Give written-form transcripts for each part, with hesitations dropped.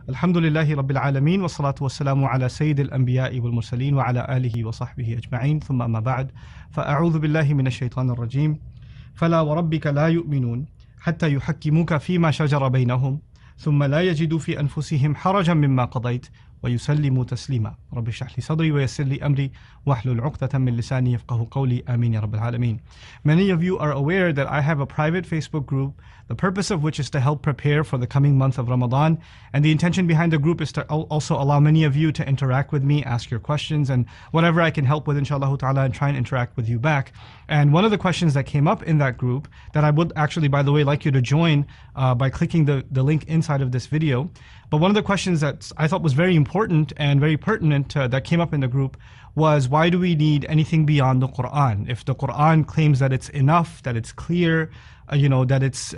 Alhamdulillahi Rabbil Alameen wa salatu wa salamu ala Sayyidil Anbiya'i wal Mursaleen wa ala alihi wa sahbihi ajma'in thumma amma ba'd fa'a'udhu billahi minash shaitanir rajim fala wa rabbika la yu'minun hatta yuhakkimuka fima shajara baynahum thumma la yajidu fi anfusihim harajan mimma qadayt wa yusallimu taslima rabbi shrah li sadri wa yassir li amri wahlul 'uqdatan min lisani yafqahu qawli amin ya rabbil alameen. Many of you are aware that I have a private Facebook group, the purpose of which is to help prepare for the coming month of Ramadan, and the intention behind the group is to also allow many of you to interact with me, ask your questions, and whatever I can help with inshallah ta'ala, and try and interact with you back. And one of the questions that came up in that group that I would actually, by the way, like you to join by clicking the link inside of this video. But one of the questions that I thought was very important and very pertinent that came up in the group was, why do we need anything beyond the Quran? If the Quran claims that it's enough, that it's clear, that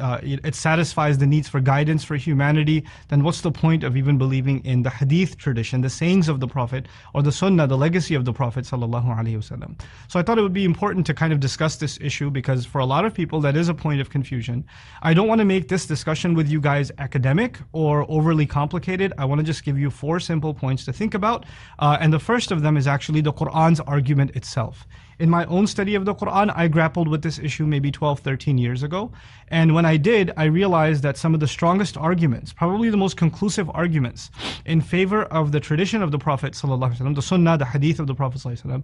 it satisfies the needs for guidance for humanity, then what's the point of even believing in the hadith tradition, the sayings of the Prophet, or the sunnah, the legacy of the Prophet sallallahu alaihi wasallam? So I thought it would be important to kind of discuss this issue, because for a lot of people that is a point of confusion. I don't want to make this discussion with you guys academic or overly complicated. I want to just give you 4 simple points to think about, and the first of them is actually the Quran's argument itself. In my own study of the Quran, I grappled with this issue maybe 12, 13 years ago. And when I did, I realized that some of the strongest arguments, probably the most conclusive arguments in favor of the tradition of the Prophet ﷺ, the Sunnah, the Hadith of the Prophet ﷺ,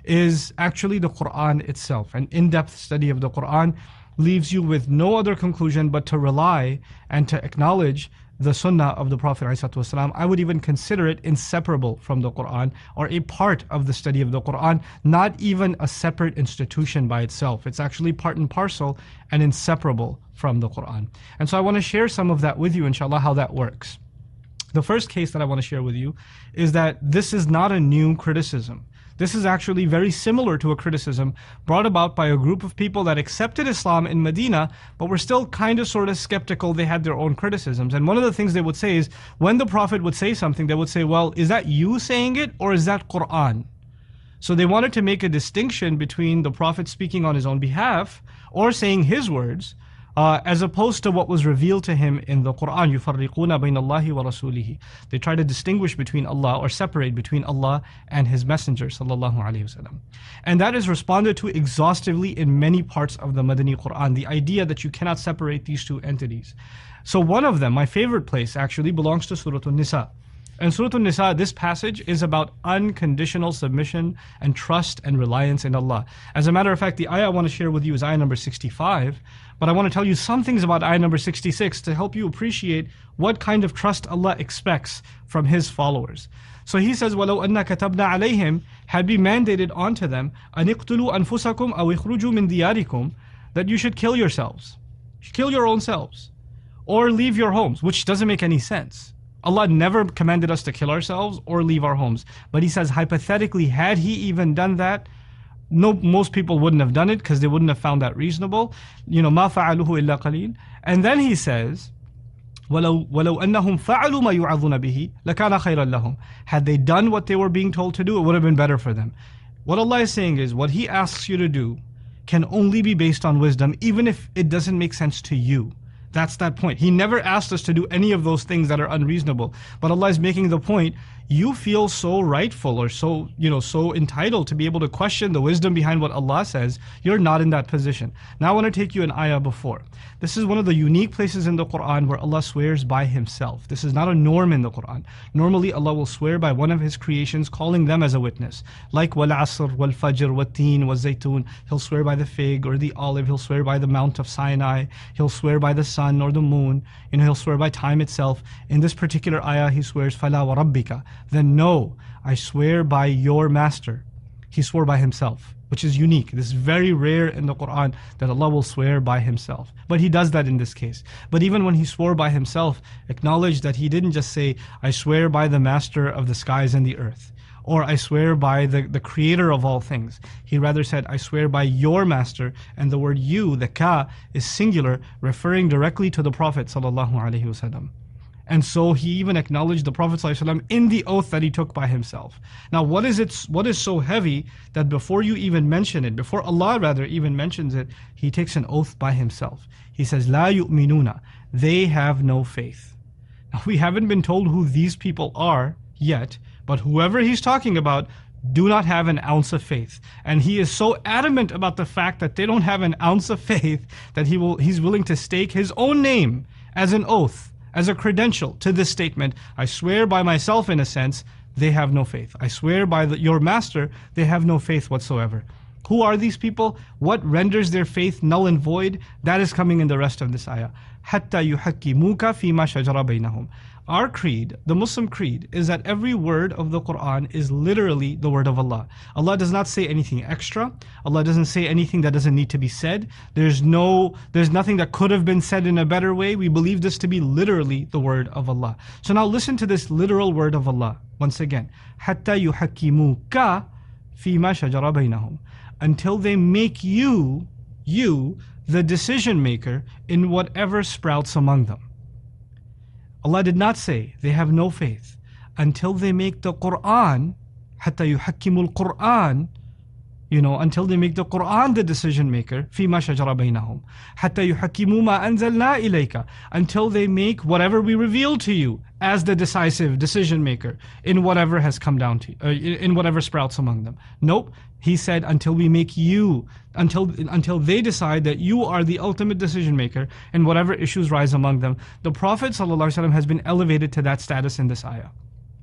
is actually the Quran itself. An in-depth study of the Quran leaves you with no other conclusion but to rely and to acknowledge the Sunnah of the Prophet ﷺ. I would even consider it inseparable from the Quran, or a part of the study of the Quran, not even a separate institution by itself. It's actually part and parcel and inseparable from the Quran. And so I want to share some of that with you, inshallah, how that works. The first case that I want to share with you is that this is not a new criticism. This is actually very similar to a criticism brought about by a group of people that accepted Islam in Medina, but were still kind of sort of skeptical. They had their own criticisms. And one of the things they would say is, when the Prophet would say something, they would say, well, is that you saying it, or is that Quran? So they wanted to make a distinction between the Prophet speaking on his own behalf or saying his words, as opposed to what was revealed to him in the Quran. يُفَرِّقُونَ بَيْنَ اللَّهِ وَرَسُولِهِ. They try to distinguish between Allah, or separate between Allah and His Messenger sallallahu alaihi wasallam. And that is responded to exhaustively in many parts of the Madani Quran, the idea that you cannot separate these two entities. So one of them, my favorite place actually, belongs to Surah An-Nisa. And Surah An-Nisa, this passage is about unconditional submission and trust and reliance in Allah. As a matter of fact, the ayah I want to share with you is ayah number 65, but I want to tell you some things about ayah number 66 to help you appreciate what kind of trust Allah expects from His followers. So He says, وَلَوْ أَنَّا كَتَبْنَا عَلَيْهِمْ, had we mandated onto them, أَنِ اقْتُلُوا أَنفُسَكُمْ أَوْ اخْرُجُوا مِنْ دِيَارِكُمْ, that you should kill yourselves. You should kill your own selves. Or leave your homes, which doesn't make any sense. Allah never commanded us to kill ourselves or leave our homes. But He says, hypothetically, had He even done that, no, most people wouldn't have done it, because they wouldn't have found that reasonable. مَا فَعَلُوهُ إِلَّا قَلِيلٌ. And then He says, وَلَوْ أَنَّهُمْ فَعَلُوا مَا يُعَظُونَ بِهِ لَكَانَ خَيْرًا لَهُمْ. Had they done what they were being told to do, it would have been better for them. What Allah is saying is, what He asks you to do can only be based on wisdom, even if it doesn't make sense to you. That's that point. He never asked us to do any of those things that are unreasonable. But Allah is making the point, you feel so rightful or so entitled to be able to question the wisdom behind what Allah says. You're not in that position. Now I want to take you an ayah before. This is one of the unique places in the Quran where Allah swears by Himself. This is not a norm in the Quran. Normally Allah will swear by one of His creations, calling them as a witness. Like wal-asr, wal-fajr, wal-teen, wal-zaytun. He'll swear by the fig or the olive. He'll swear by the Mount of Sinai. He'll swear by the sun or the moon. He'll swear by time itself. In this particular ayah, He swears, فَلَا وَرَبِّكَ. Then no, I swear by your master. He swore by Himself, which is unique. This is very rare in the Quran that Allah will swear by Himself. But He does that in this case. But even when He swore by Himself, acknowledge that He didn't just say, I swear by the master of the skies and the earth, or I swear by the creator of all things. He rather said, I swear by your master, and the word you, the ka, is singular, referring directly to the Prophet sallallahu alaihi wasallam. And so He even acknowledged the Prophet ﷺ in the oath that he took by himself. Now what is so heavy that before you even mention it, before Allah rather even mentions it, He takes an oath by Himself. He says, La yu'minuna, they have no faith. We haven't been told who these people are yet, but whoever he's talking about do not have an ounce of faith. And he is so adamant about the fact that they don't have an ounce of faith that he's willing to stake his own name as an oath, as a credential to this statement. I swear by myself, in a sense, they have no faith. I swear by your master, they have no faith whatsoever. Who are these people? What renders their faith null and void? That is coming in the rest of this ayah. حَتَّى يُحَكِّمُوكَ فِيمَا شَجَرَ بَيْنَهُم. Our creed, the Muslim creed, is that every word of the Quran is literally the word of Allah. Allah does not say anything extra. Allah doesn't say anything that doesn't need to be said. There's nothing that could have been said in a better way. We believe this to be literally the word of Allah. So now listen to this literal word of Allah once again. حَتَّى يُحَكِّمُوكَ فِيمَا شَجَرَ بَيْنَهُم. Until they make you, the decision maker in whatever sprouts among them. Allah did not say they have no faith until they make the Quran, حَتَّى يُحَكِّمُوا الْقُرْآنِ, until they make the Quran the decision maker, فِيمَا شَجَرَ بَيْنَهُمْ حَتَّى يُحَكِّمُوا مَا أَنزَلْنَا إِلَيْكَ, until they make whatever we reveal to you as the decisive decision maker in whatever has come down to you, in whatever sprouts among them. Nope. He said until we make you, until they decide that you are the ultimate decision maker in whatever issues rise among them. The Prophet ﷺ has been elevated to that status in this ayah.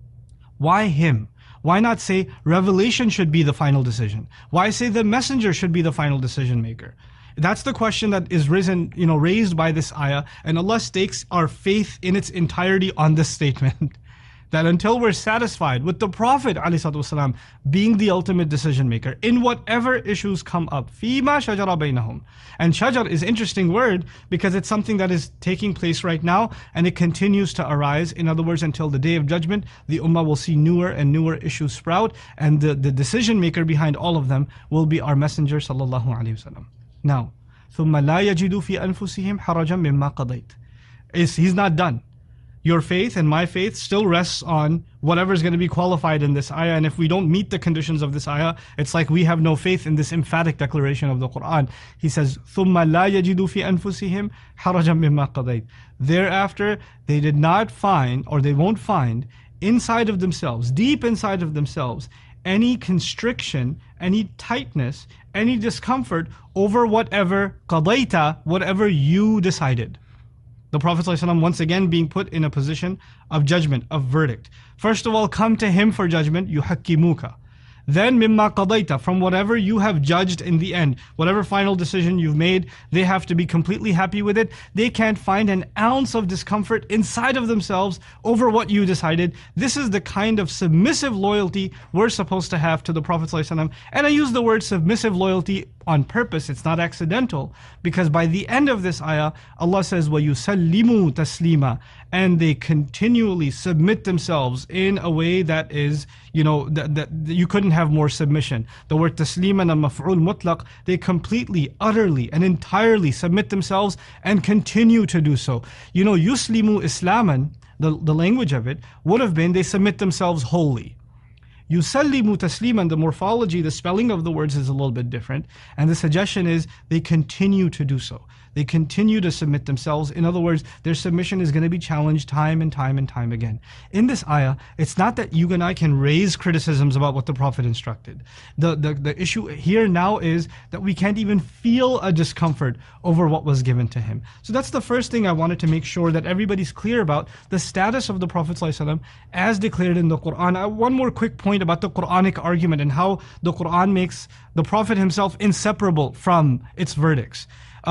Why him? Why not say revelation should be the final decision? Why say the messenger should be the final decision maker? That's the question that is raised by this ayah, and Allah stakes our faith in its entirety on this statement. That until we're satisfied with the Prophet ﷺ being the ultimate decision maker in whatever issues come up, فِيمَا شَجَرَ بَيْنَهُمْ. And shajar is an interesting word because it's something that is taking place right now and it continues to arise. In other words, until the Day of Judgment, the Ummah will see newer and newer issues sprout, and the decision maker behind all of them will be our Messenger sallallahu alaihi wasallam. Now, ثُمَّ لَا يَجِدُوا فِي أَنفُسِهِمْ حَرَجًا مِمَّا قَضَيْتَ. He's not done. Your faith and my faith still rests on whatever is going to be qualified in this ayah. And if we don't meet the conditions of this ayah, it's like we have no faith in this emphatic declaration of the Quran. He says, ثُمَّ لَا يَجِدُوا فِي أَنفُسِهِمْ حَرَجًا مِمَّا قَضَيْتَ. Thereafter, they did not find, or they won't find, inside of themselves, deep inside of themselves, any constriction, any tightness, any discomfort over whatever قَضَيْتَ, whatever you decided. The Prophet ﷺ once again being put in a position of judgment, of verdict. First of all, come to him for judgment, يُحَكِّمُوكَ. Then مِمَّا قَضَيْتَ, from whatever you have judged in the end, whatever final decision you've made, they have to be completely happy with it. They can't find an ounce of discomfort inside of themselves over what you decided. This is the kind of submissive loyalty we're supposed to have to the Prophet ﷺ. And I use the word submissive loyalty on purpose, it's not accidental, because by the end of this ayah, Allah says, وَيُسَلِّمُوا تَسْلِيمًا, and they continually submit themselves in a way that is, that you couldn't have more submission. The word tasliman and maf'ul mutlaq, they completely, utterly, and entirely submit themselves and continue to do so. Yuslimu islaman, the language of it, would have been they submit themselves wholly. Yusallimu tasliman, the morphology, the spelling of the words is a little bit different. And the suggestion is they continue to do so. They continue to submit themselves. In other words, their submission is going to be challenged time and time and time again. In this ayah, it's not that you and I can raise criticisms about what the Prophet instructed. The issue here now is that we can't even feel a discomfort over what was given to him. So that's the first thing I wanted to make sure that everybody's clear about, the status of the Prophet ﷺ as declared in the Quran. One more quick point about the Quranic argument and how the Quran makes the Prophet himself inseparable from its verdicts.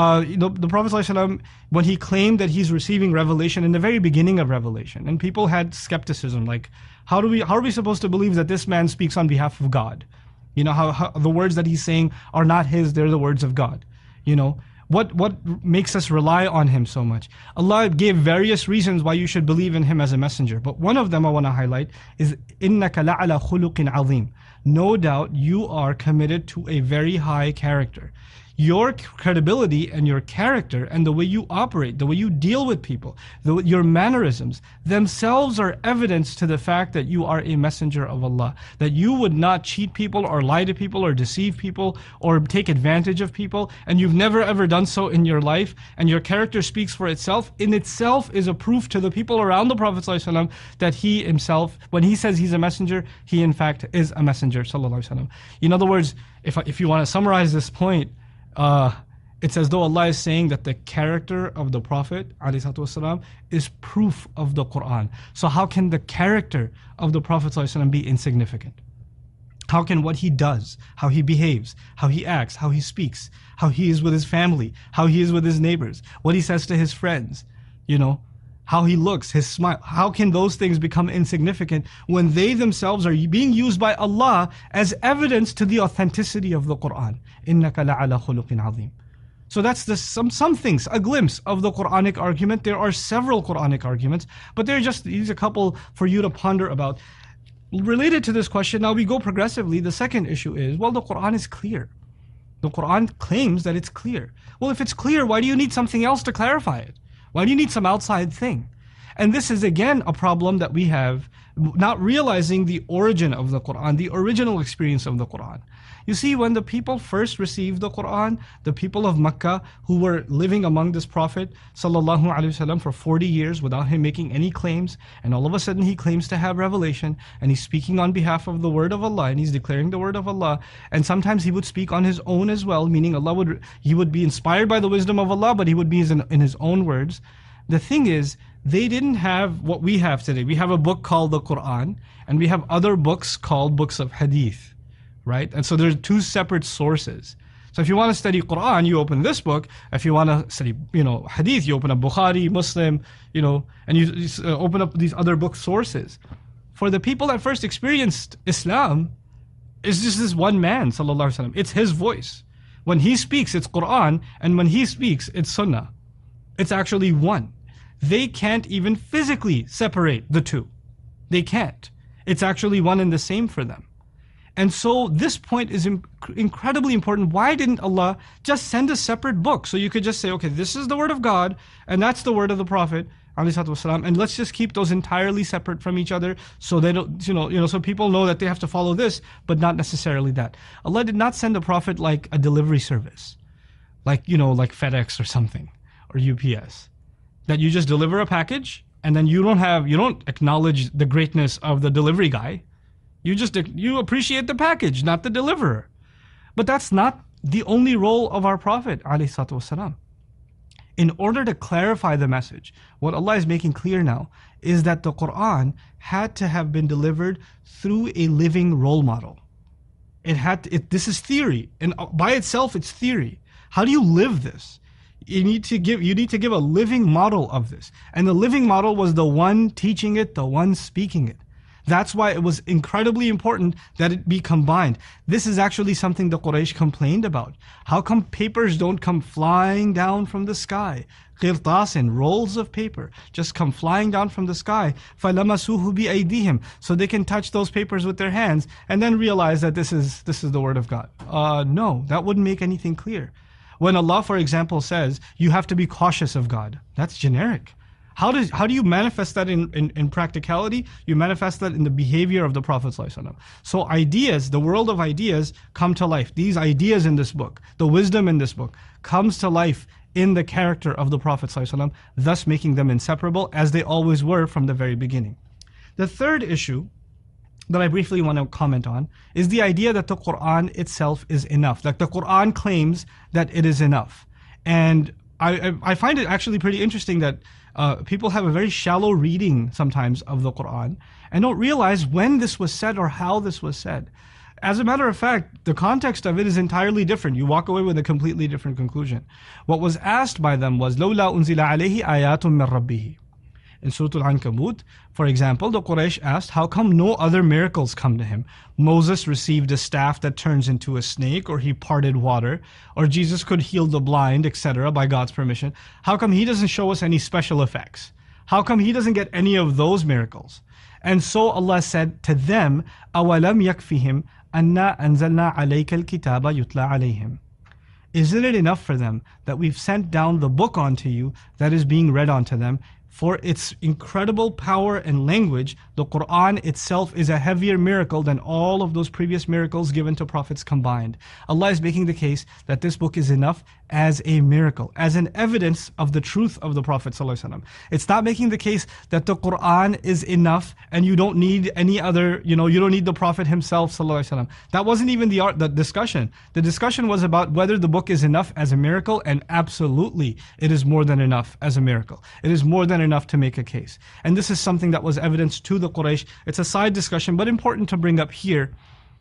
The Prophet ﷺ, when he claimed that he's receiving revelation in the very beginning of revelation, and people had skepticism, like, how are we supposed to believe that this man speaks on behalf of God? How the words that he's saying are not his, they're the words of God. What makes us rely on him so much? Allah gave various reasons why you should believe in him as a messenger, but one of them I want to highlight is إِنَّكَ لَعَلَى خُلُقٍ عَظِيمٍ. No doubt you are committed to a very high character. Your credibility and your character and the way you operate, the way you deal with people, your mannerisms themselves are evidence to the fact that you are a messenger of Allah. That you would not cheat people or lie to people or deceive people or take advantage of people, and you've never ever done so in your life, and your character speaks for itself, in itself is a proof to the people around the Prophet ﷺ that he himself, when he says he's a messenger, he in fact is a messenger ﷺ. In other words, if you want to summarize this point, it's as though Allah is saying that the character of the Prophet ﷺ is proof of the Quran. So how can the character of the Prophet ﷺ be insignificant? How can what he does, how he behaves, how he acts, how he speaks, how he is with his family, how he is with his neighbors, what he says to his friends, how he looks, his smile, how can those things become insignificant when they themselves are being used by Allah as evidence to the authenticity of the Quran? إِنَّكَ لَعَلَى خُلُقٍ عَظِيمٍ. So that's some things, a glimpse of the Quranic argument. There are several Quranic arguments, but they're just these a couple for you to ponder about. Related to this question, now we go progressively. The second issue is, well, the Quran is clear. The Quran claims that it's clear. Well, if it's clear, why do you need something else to clarify it? Why do you need some outside thing? And this is again a problem that we have, not realizing the origin of the Quran, the original experience of the Quran. You see, when the people first received the Quran, the people of Mecca who were living among this Prophet ﷺ for 40 years without him making any claims, and all of a sudden he claims to have revelation, and he's speaking on behalf of the word of Allah, and he's declaring the word of Allah, and sometimes he would speak on his own as well, meaning he would be inspired by the wisdom of Allah, but he would be in his own words. The thing is, they didn't have what we have today. We have a book called the Quran, and we have other books called books of Hadith, right? And so there's two separate sources. So if you want to study Quran, you open this book. If you want to study, Hadith, you open up Bukhari, Muslim, and you open up these other book sources. For the people that first experienced Islam, it's just this one man, sallallahu alaihi wasallam. It's his voice. When he speaks, it's Quran, and when he speaks, it's Sunnah. It's actually one. They can't even physically separate the two. They can't. It's actually one and the same for them. And so this point is incredibly important. Why didn't Allah just send a separate book? So you could just say, okay, this is the word of God, and that's the word of the Prophet, ﷺ, and let's just keep those entirely separate from each other, so they don't, so people know that they have to follow this, but not necessarily that. Allah did not send a Prophet like a delivery service, like FedEx or something, or UPS. That you just deliver a package, and then you don't acknowledge the greatness of the delivery guy. You appreciate the package, not the deliverer. But that's not the only role of our Prophet ﷺ. In order to clarify the message, what Allah is making clear now is that the Quran had to have been delivered through a living role model. This is theory, and by itself it's theory. How do you live this? You need to give a living model of this. And the living model was the one teaching it, the one speaking it. That's why it was incredibly important that it be combined. This is actually something the Quraysh complained about. How come papers don't come flying down from the sky? Qirtasin, rolls of paper, just come flying down from the sky. فَلَمَسُوهُ بِأَيْدِيهِمْ, so they can touch those papers with their hands and then realize that this is the word of God. No, that wouldn't make anything clear. When Allah, for example, says, you have to be cautious of God, that's generic. How do you manifest that in practicality? You manifest that in the behavior of the Prophet ﷺ. So ideas, the world of ideas, come to life. These ideas in this book, the wisdom in this book, comes to life in the character of the Prophet ﷺ, thus making them inseparable, as they always were from the very beginning. The third issue that I briefly want to comment on is the idea that the Quran itself is enough. Like the Quran claims that it is enough. And I find it actually pretty interesting that people have a very shallow reading sometimes of the Quran and don't realize when this was said or how this was said. As a matter of fact, the context of it is entirely different. You walk away with a completely different conclusion. What was asked by them was, لَوْلَا أُنزِلَ عَلَيْهِ آيَاتٌ مِّن رَبِّهِ. In Surah Al-Ankabut, for example, the Quraysh asked, how come no other miracles come to him? Moses received a staff that turns into a snake, or he parted water, or Jesus could heal the blind, etc. by God's permission. How come he doesn't show us any special effects? How come he doesn't get any of those miracles? And so Allah said to them, أَوَلَمْ يَكْفِهِمْ أَنَّا أَنزَلْنَا عَلَيْكَ الْكِتَابَ يُتْلَى عَلَيْهِمْ. Isn't it enough for them that we've sent down the book onto you that is being read onto them? For its incredible power and language, the Quran itself is a heavier miracle than all of those previous miracles given to prophets combined. Allah is making the case that this book is enough as a miracle, as an evidence of the truth of the Prophet ﷺ. It's not making the case that the Quran is enough and you don't need any other, you don't need the Prophet himself ﷺ. That wasn't even the discussion. The discussion was about whether the book is enough as a miracle, and absolutely it is more than enough as a miracle. It is more than enough to make a case. And this is something that was evidence to the Quraysh. It's a side discussion, but important to bring up here.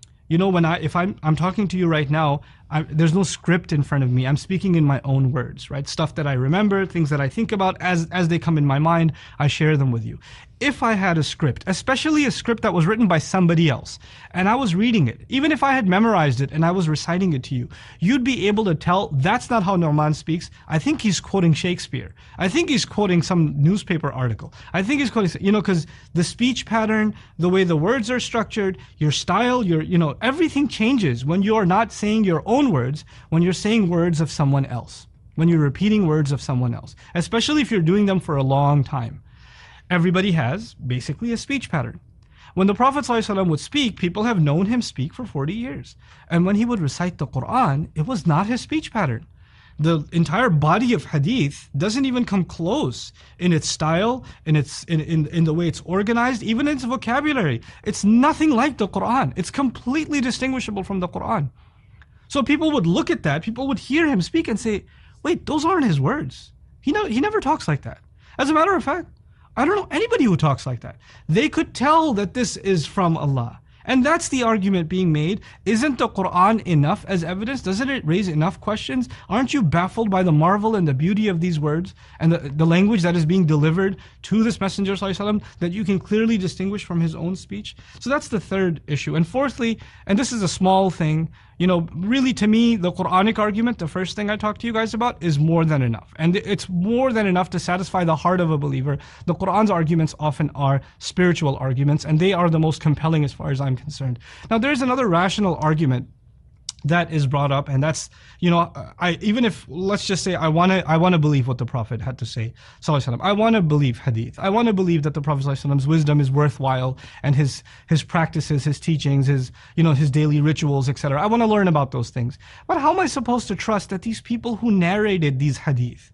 If I'm talking to you right now, there's no script in front of me. I'm speaking in my own words, right? Stuff that I remember, things that I think about as they come in my mind, I share them with you. If I had a script, especially a script that was written by somebody else, and I was reading it, even if I had memorized it and I was reciting it to you, you'd be able to tell that's not how Nu'man speaks. I think he's quoting Shakespeare. I think he's quoting some newspaper article. I think he's quoting, because the speech pattern, the way the words are structured, your style, everything changes when you are not saying your own words, when you're saying words of someone else, when you're repeating words of someone else, especially if you're doing them for a long time. Everybody has basically a speech pattern. When the Prophet ﷺ would speak, people have known him speak for 40 years. And when he would recite the Quran, it was not his speech pattern. The entire body of hadith doesn't even come close in its style, in the way it's organized, even in its vocabulary. It's nothing like the Quran. It's completely distinguishable from the Quran. So people would look at that, people would hear him speak and say, wait, those aren't his words. He never talks like that. As a matter of fact, I don't know anybody who talks like that. They could tell that this is from Allah. And that's the argument being made. Isn't the Quran enough as evidence? Doesn't it raise enough questions? Aren't you baffled by the marvel and the beauty of these words and the language that is being delivered to this Messenger ﷺ that you can clearly distinguish from his own speech? So that's the third issue. And fourthly, and this is a small thing, really to me, the Quranic argument, the first thing I talked to you guys about, is more than enough. And it's more than enough to satisfy the heart of a believer. The Quran's arguments often are spiritual arguments, and they are the most compelling as far as I'm concerned. Now, there's another rational argument that is brought up, and that's, even if, let's just say, I want to believe what the Prophet had to say, sallallahu alaihi wasallam. I want to believe hadith. I want to believe that the Prophet sallallahu alaihi wasallam's wisdom is worthwhile, and his practices, his teachings, his daily rituals, etc. I want to learn about those things. But how am I supposed to trust that these people who narrated these hadith,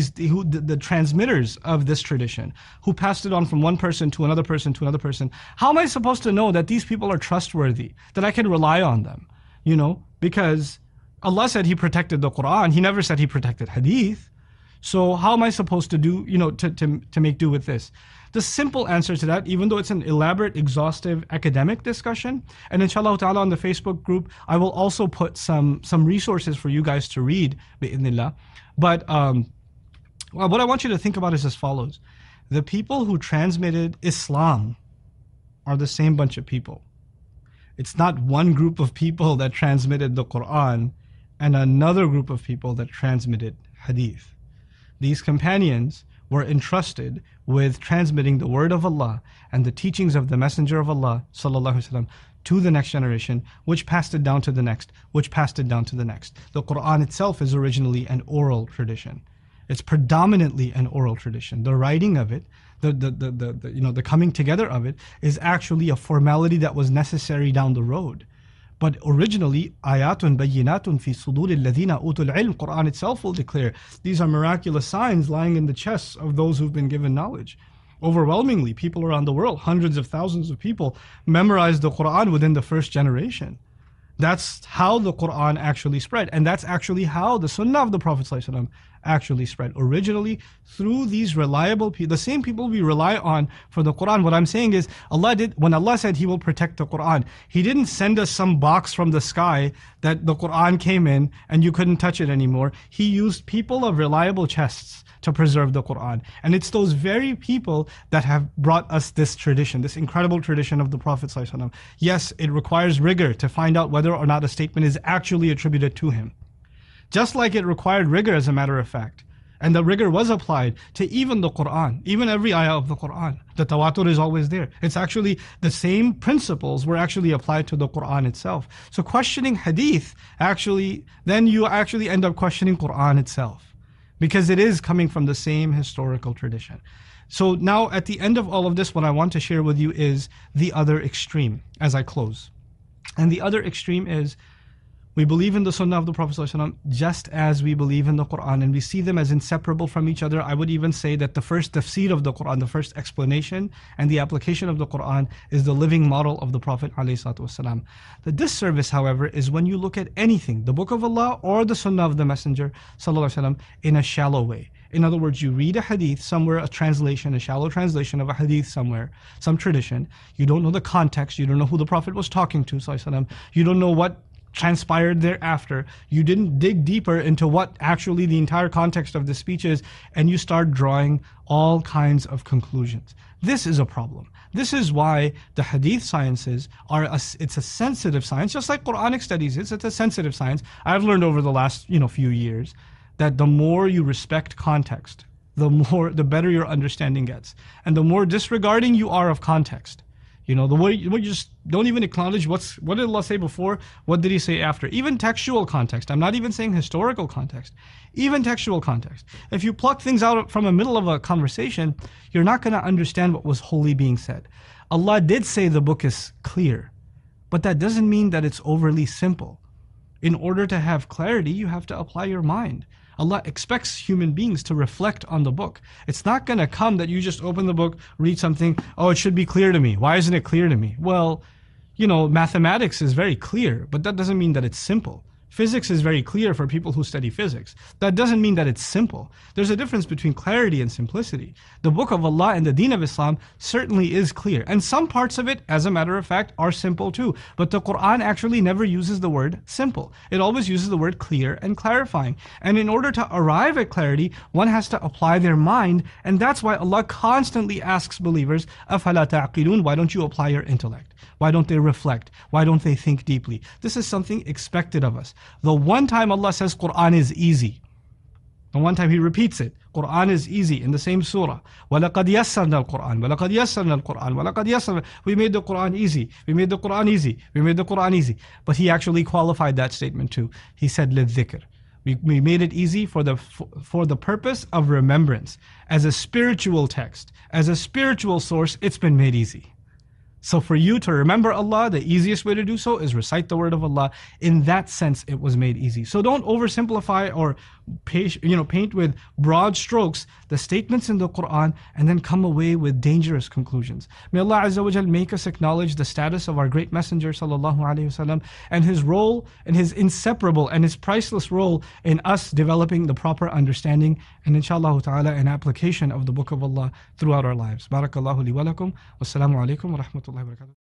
the transmitters of this tradition, who passed it on from one person to another person to another person, how am I supposed to know that these people are trustworthy, that I can rely on them? Because Allah said He protected the Quran. He never said He protected hadith. So how am I supposed to do, to make do with this? The simple answer to that, even though it's an elaborate, exhaustive academic discussion, and inshallah ta'ala on the Facebook group, I will also put some resources for you guys to read, bi'idhnillah. But what I want you to think about is as follows. The people who transmitted Islam are the same bunch of people. It's not one group of people that transmitted the Quran and another group of people that transmitted hadith. These companions were entrusted with transmitting the word of Allah and the teachings of the Messenger of Allah sallallahu alaihi wasallam to the next generation, which passed it down to the next, which passed it down to the next. The Quran itself is originally an oral tradition. It's predominantly an oral tradition. The writing of it, the coming together of it, is actually a formality that was necessary down the road. But originally, ayatun bayyinatun fi suduril ladina utul ilm, Quran itself will declare, these are miraculous signs lying in the chests of those who've been given knowledge. Overwhelmingly, people around the world, hundreds of thousands of people, memorized the Quran within the first generation. That's how the Quran actually spread. And that's actually how the Sunnah of the Prophet ﷺ actually spread. Originally, through these reliable people, the same people we rely on for the Quran. What I'm saying is, when Allah said He will protect the Quran, He didn't send us some box from the sky that the Quran came in and you couldn't touch it anymore. He used people of reliable chests to preserve the Quran. And it's those very people that have brought us this tradition, this incredible tradition of the Prophet ﷺ. Yes, it requires rigor to find out whether or not a statement is actually attributed to him. Just like it required rigor, as a matter of fact, And the rigor was applied to even the Quran, even every ayah of the Quran. The tawatur is always there. It's actually the same principles were actually applied to the Quran itself. So questioning hadith, then you actually end up questioning Quran itself, because it is coming from the same historical tradition. So now at the end of all of this, what I want to share with you is the other extreme as I close. And the other extreme is, we believe in the Sunnah of the Prophet ﷺ just as we believe in the Quran, and we see them as inseparable from each other. I would even say that the first tafsir of the Quran, the first explanation and the application of the Quran is the living model of the Prophet ﷺ. The disservice, however, is when you look at anything, the Book of Allah or the Sunnah of the Messenger ﷺ, in a shallow way. In other words, you read a hadith somewhere, a translation, a shallow translation of a hadith somewhere, some tradition. You don't know the context. You don't know who the Prophet was talking to, ﷺ. You don't know what transpired thereafter. You didn't dig deeper into what actually the entire context of the speech is, and you start drawing all kinds of conclusions. This is a problem. This is why the hadith sciences it's a sensitive science, just like Quranic studies is. It's a sensitive science. I've learned over the last few years that the more you respect context, the better your understanding gets, and the more disregarding you are of context. The way you just don't even acknowledge what did Allah say before, what did He say after. Even textual context. I'm not even saying historical context. Even textual context. If you pluck things out from the middle of a conversation, you're not going to understand what was wholly being said. Allah did say the book is clear, but that doesn't mean that it's overly simple. In order to have clarity, you have to apply your mind. Allah expects human beings to reflect on the book. It's not going to come that you just open the book, read something, oh, it should be clear to me. Why isn't it clear to me? Well, mathematics is very clear, but that doesn't mean that it's simple. Physics is very clear for people who study physics. That doesn't mean that it's simple. There's a difference between clarity and simplicity. The Book of Allah and the Deen of Islam certainly is clear. And some parts of it, as a matter of fact, are simple too. But the Quran actually never uses the word simple. It always uses the word clear and clarifying. And in order to arrive at clarity, one has to apply their mind. And that's why Allah constantly asks believers, أَفَلَا تَعْقِلُونَ? Why don't you apply your intellect? Why don't they reflect? Why don't they think deeply? This is something expected of us. The one time Allah says Quran is easy, the one time He repeats it, Quran is easy in the same surah. وَلَقَدْ يَسَّرْنَا الْقُرْآنَ وَلَقَدْ يَسَّرْنَا الْقُرْآنَ وَلَقَدْ يَسَّرْنَا. We made the Quran easy. We made the Quran easy. We made the Quran easy. But He actually qualified that statement too. He said لِلذِّكْر. We made it easy for the purpose of remembrance. As a spiritual text, as a spiritual source, it's been made easy. So for you to remember Allah, the easiest way to do so is recite the word of Allah. In that sense, it was made easy. So don't oversimplify or paint with broad strokes the statements in the Quran and then come away with dangerous conclusions. May Allah Azza wa Jal make us acknowledge the status of our great Messenger Sallallahu Alaihi Wasallam and his role and his inseparable and his priceless role in us developing the proper understanding and inshallah ta'ala an application of the Book of Allah throughout our lives. Barakallahu li wa lakum. Wassalamu alaikum wa rahmatullahi wa barakatuh.